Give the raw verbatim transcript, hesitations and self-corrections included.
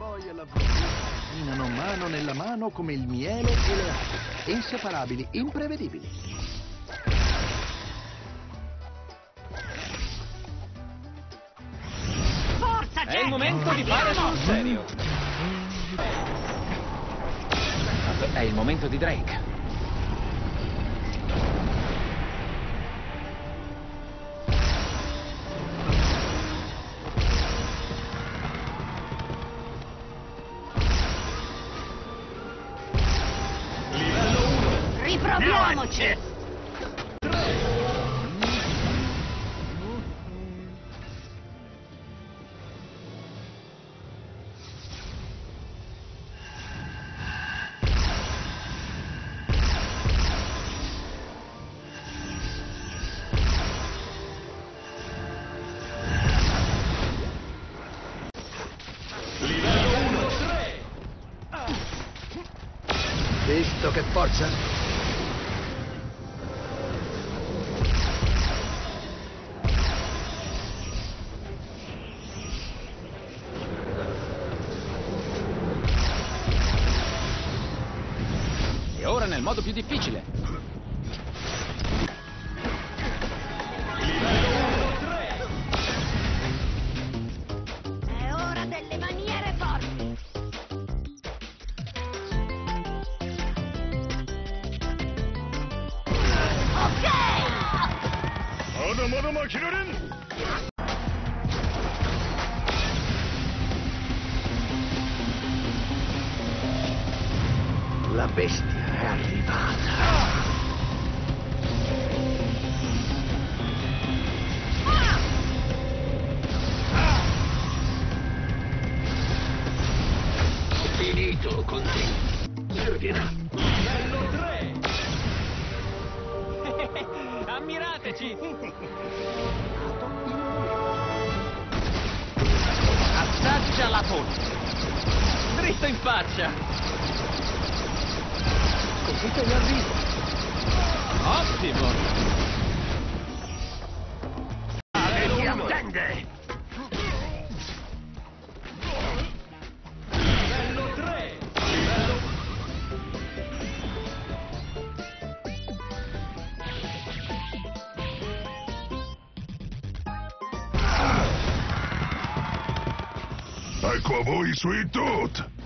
gioia, la camminano mano nella mano come il miele e le acque, inseparabili, imprevedibili. Forza, Jack! È il momento di fare sul serio. È il momento di Drake. Riproviamoci! Visto che forza? E ora nel modo più difficile. È ora delle maniere forti! Ok! まだまだ負けられん La bestia è arrivata. Finito con te. Servirà. Livello tre. Ammirateci. Assaggia la polpa. Dritto in faccia. Così te ne arrivo. Ottimo. E ti attende. Livello tre. Livello... Ecco a voi, Sweet Tooth!